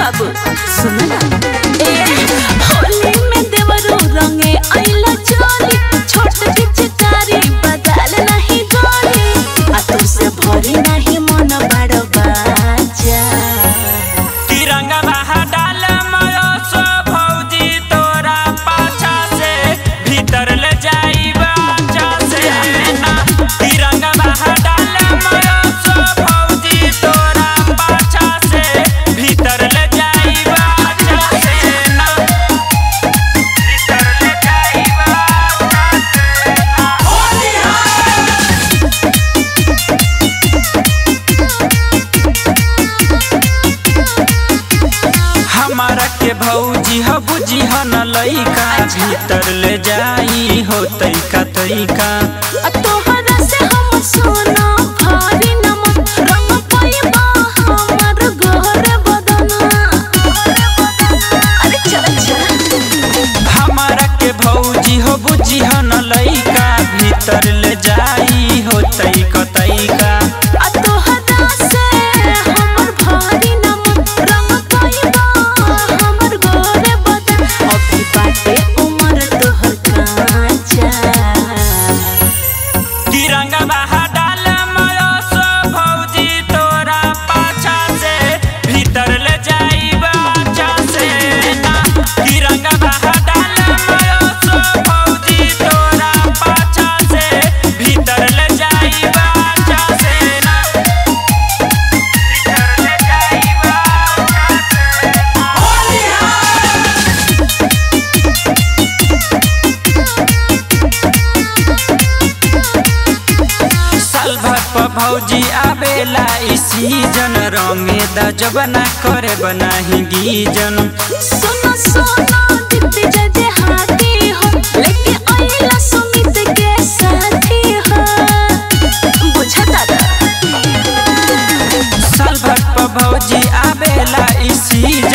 बाबू सुन ना होली में देवरू रंगे आइला चोली छोट पिचकारी बदल नहीं गोली आ तू से भरी नहीं मन बड़ बाजा तिरंगा बाहर डाल मयो सो भौजी तोरा पाछा से भीतर ले जाई बाजा से ना तिरंगा बाहर डाल मयो सो भौजी तोरा पाछा से भीतर ले जाई बाजा से ना भीतर ले जाई हमारा के भौजी ह बुझी ह न लइका भीतर ले जाई हो तैका तैका तोहरा से हम सोना भारी नमक रंग पाइबा हमर गोर बदना अरे चल चल हमारा के भौजी हो बुझी ह न लइका भीतर ले जाई हो तैका तैका तोहरा से हमर भारी नमक रंग पाइबा हमर गोर बदन अभी बाटे उमर तोहर कांचा तिरंगा बाहर डाल मयो सो भौजी तोरा पाछा से भीतर ले जाई बाजा से ना तिरंगा बाहर डाल मयो सो भौजी तोरा पाछा से भीतर ले जाई बाजा से ना भीतर ले जाई बाजा साल भर पर भौजी आवेला ई सीजन रंगे दा जबना करे बनाही गीजन सोना सोना दीदी जजे हाथी हो लेके आइला सुमित के साथी हो बुझता दा साल भर पर भौजी आवेला ई सीजन